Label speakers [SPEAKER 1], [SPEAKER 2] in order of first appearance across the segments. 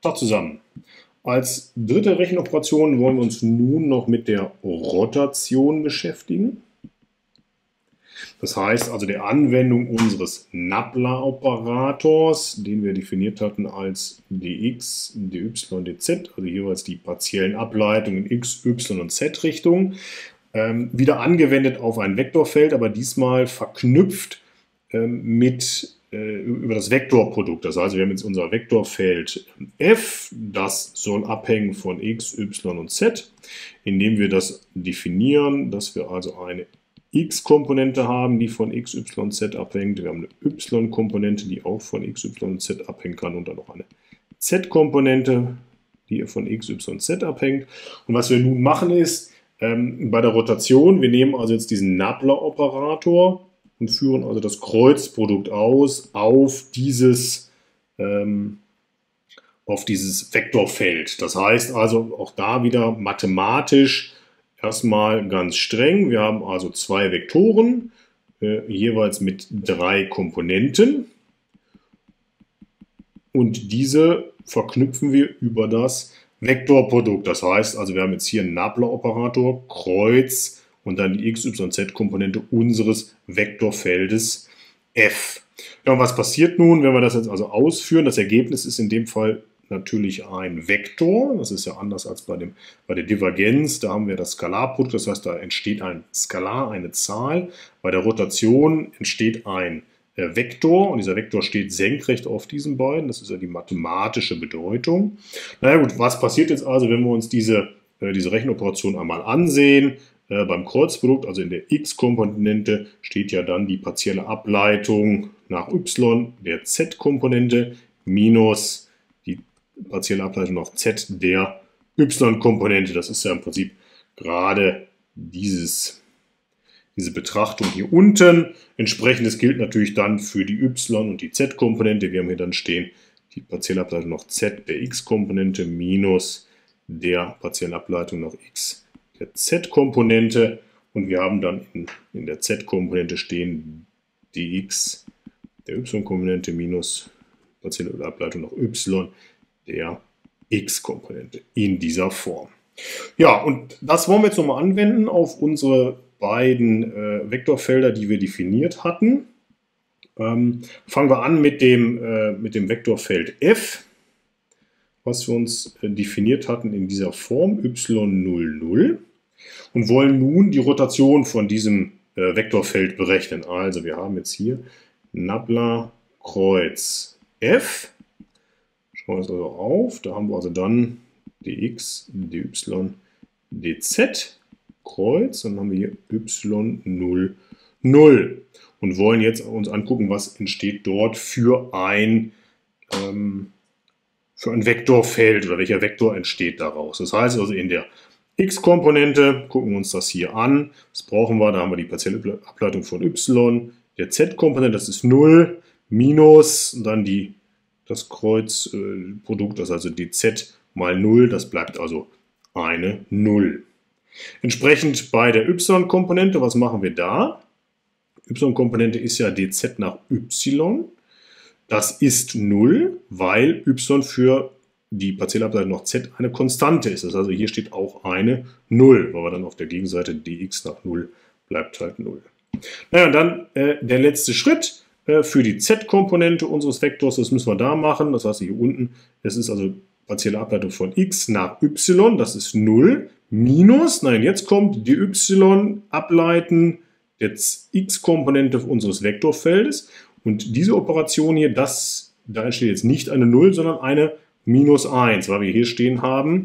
[SPEAKER 1] Tag zusammen. Als dritte Rechenoperation wollen wir uns nun noch mit der Rotation beschäftigen. Das heißt also der Anwendung unseres Nabla-Operators, den wir definiert hatten als dx, dy, dz, also jeweils die partiellen Ableitungen in x, y und z-Richtung, wieder angewendet auf ein Vektorfeld, aber diesmal verknüpft über das Vektorprodukt. Das heißt, wir haben jetzt unser Vektorfeld f, das soll abhängen von x, y und z, indem wir das definieren, dass wir also eine x-Komponente haben, die von x, y, z abhängt. Wir haben eine y-Komponente, die auch von x, y, z abhängen kann und dann noch eine z-Komponente, die von x, y, z abhängt. Und was wir nun machen ist, bei der Rotation, wir nehmen also jetzt diesen Nabla-Operator und führen also das Kreuzprodukt aus auf dieses Vektorfeld. Das heißt also auch da wieder mathematisch erstmal ganz streng. Wir haben also zwei Vektoren, jeweils mit 3 Komponenten. Und diese verknüpfen wir über das Vektorprodukt. Das heißt also, wir haben jetzt hier einen Nabla-Operator, Kreuz und dann die x, y, z-Komponente unseres Vektorfeldes f. Ja, und was passiert nun, wenn wir das jetzt also ausführen? Das Ergebnis ist in dem Fall natürlich ein Vektor. Das ist ja anders als bei der Divergenz. Da haben wir das Skalarprodukt, das heißt, da entsteht ein Skalar, eine Zahl. Bei der Rotation entsteht ein Vektor und dieser Vektor steht senkrecht auf diesen beiden. Das ist ja die mathematische Bedeutung. Naja gut, was passiert jetzt also, wenn wir uns diese Rechenoperation einmal ansehen? Beim Kreuzprodukt, also in der x-Komponente, steht ja dann die partielle Ableitung nach y der z-Komponente minus die partielle Ableitung nach z der y-Komponente. Das ist ja im Prinzip gerade diese Betrachtung hier unten. Entsprechendes gilt natürlich dann für die y- und die z-Komponente. Wir haben hier dann stehen die partielle Ableitung nach z der x-Komponente minus der partiellen Ableitung nach x der z-Komponente. Und wir haben dann in der z-Komponente stehen dx der y-Komponente minus partielle Ableitung nach y der x-Komponente in dieser Form. Ja, und das wollen wir jetzt nochmal anwenden auf unsere beiden Vektorfelder, die wir definiert hatten. Fangen wir an mit dem Vektorfeld f, was wir uns definiert hatten in dieser Form y00 und wollen nun die Rotation von diesem Vektorfeld berechnen. Also wir haben jetzt hier Nabla Kreuz f. Schauen wir uns also auf. Da haben wir also dann dx, dy, dz. Kreuz, und dann haben wir hier y0, 0 und wollen jetzt uns angucken, was entsteht dort für ein Vektorfeld oder welcher Vektor entsteht daraus. Das heißt also in der x-Komponente, gucken wir uns das hier an, was brauchen wir, da haben wir die partielle Ableitung von y, der z-Komponente, das ist 0, minus, und dann das Kreuzprodukt, das ist also dz mal 0, das bleibt also eine 0. Entsprechend bei der y-Komponente, was machen wir da? Y-Komponente ist ja dz nach y. Das ist 0, weil y für die partielle Ableitung nach z eine Konstante ist. Das heißt, also hier steht auch eine 0, weil wir dann auf der Gegenseite dx nach 0 bleibt halt 0. Naja, und dann der letzte Schritt für die z-Komponente unseres Vektors, das müssen wir da machen. Das heißt, hier unten, es ist also partielle Ableitung von x nach y, das ist 0. Minus, nein, jetzt kommt die y ableiten der x-Komponente unseres Vektorfeldes. Und diese Operation hier, da entsteht jetzt nicht eine 0, sondern eine minus 1, weil wir hier stehen haben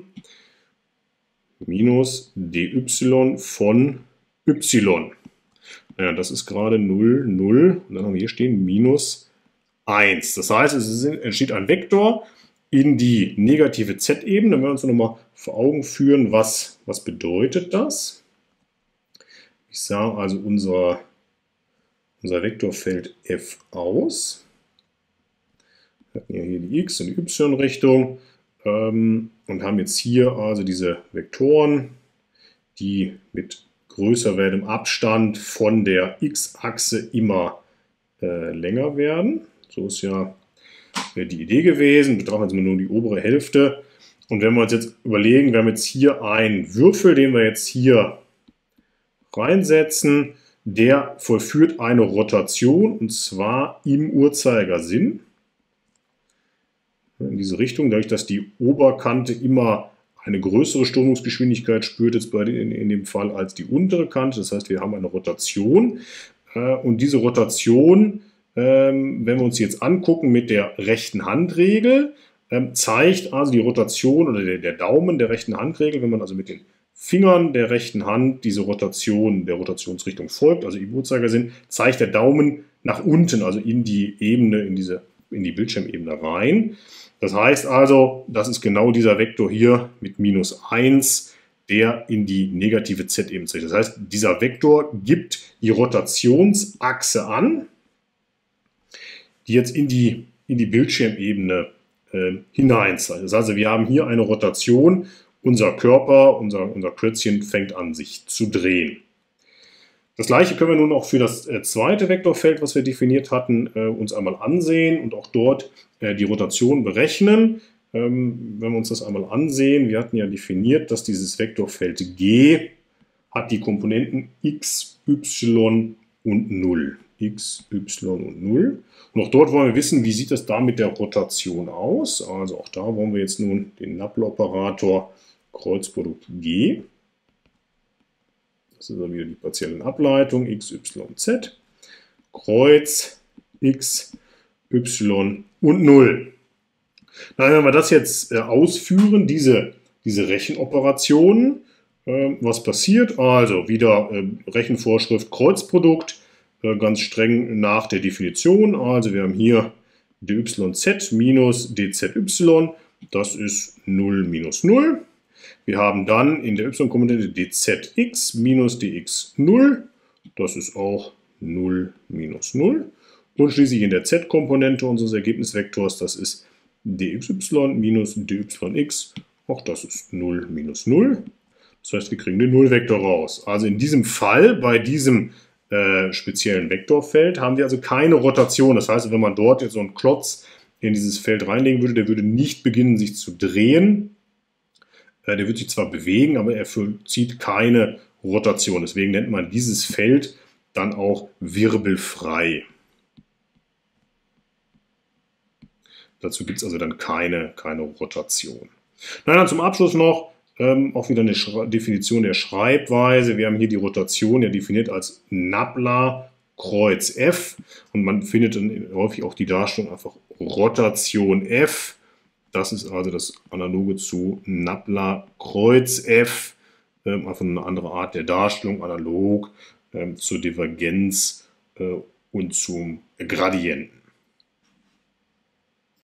[SPEAKER 1] minus dy von y. Ja, das ist gerade 0, 0. Und dann haben wir hier stehen minus 1. Das heißt, es entsteht ein Vektor in die negative z-Ebene. Dann werden wir uns nochmal vor Augen führen, was bedeutet das. Ich sah also unser Vektorfeld f aus. Wir hatten ja hier die x- und die y-Richtung und haben jetzt hier also diese Vektoren, die mit größer werdendem Abstand von der x-Achse immer länger werden. So ist ja die Idee gewesen. Wir betrachten jetzt mal nur die obere Hälfte. Und wenn wir uns jetzt überlegen, wir haben jetzt hier einen Würfel, den wir jetzt hier reinsetzen, der vollführt eine Rotation, und zwar im Uhrzeigersinn. In diese Richtung, dadurch, dass die Oberkante immer eine größere Strömungsgeschwindigkeit spürt, jetzt in dem Fall als die untere Kante. Das heißt, wir haben eine Rotation. Und diese Rotation, wenn wir uns jetzt angucken mit der rechten Handregel, zeigt also die Rotation oder der Daumen der rechten Handregel, wenn man also mit den Fingern der rechten Hand diese Rotation der Rotationsrichtung folgt, also im Uhrzeigersinn, zeigt der Daumen nach unten, also in die Ebene, in die Bildschirmebene rein. Das heißt also, das ist genau dieser Vektor hier mit -1, der in die negative Z-Ebene zeigt. Das heißt, dieser Vektor gibt die Rotationsachse an, die jetzt in die Bildschirmebene hineinzeichnet. Das heißt, also, wir haben hier eine Rotation, unser Körper, unser Klötzchen fängt an, sich zu drehen. Das gleiche können wir nun auch für das zweite Vektorfeld, was wir definiert hatten, uns einmal ansehen und auch dort die Rotation berechnen. Wenn wir uns das einmal ansehen, wir hatten ja definiert, dass dieses Vektorfeld G hat die Komponenten x, y und 0. X, y und 0. Und auch dort wollen wir wissen, wie sieht das da mit der Rotation aus. Also auch da wollen wir jetzt nun den Nappler-Operator Kreuzprodukt G. Das ist dann wieder die partiellen Ableitung x, y, z. Kreuz x, y und 0. Na, wenn wir das jetzt ausführen, diese Rechenoperationen, was passiert? Also wieder Rechenvorschrift Kreuzprodukt, ganz streng nach der Definition. Also wir haben hier dyz minus dzy, das ist 0 minus 0. Wir haben dann in der y-Komponente dzx minus dx0, das ist auch 0 minus 0. Und schließlich in der z-Komponente unseres Ergebnisvektors, das ist dy minus dyx, auch das ist 0 minus 0. Das heißt, wir kriegen den Nullvektor raus. Also in diesem Fall, bei diesem speziellen Vektorfeld, haben wir also keine Rotation. Das heißt, wenn man dort jetzt so einen Klotz in dieses Feld reinlegen würde, der würde nicht beginnen, sich zu drehen. Der wird sich zwar bewegen, aber er vollzieht keine Rotation. Deswegen nennt man dieses Feld dann auch wirbelfrei. Dazu gibt es also dann keine Rotation. Na, dann zum Abschluss noch auch wieder eine Definition der Schreibweise. Wir haben hier die Rotation ja definiert als Nappler Kreuz F. Und man findet dann häufig auch die Darstellung einfach Rotation F. Das ist also das Analoge zu Nappler Kreuz F. Einfach eine andere Art der Darstellung, analog zur Divergenz und zum Gradienten.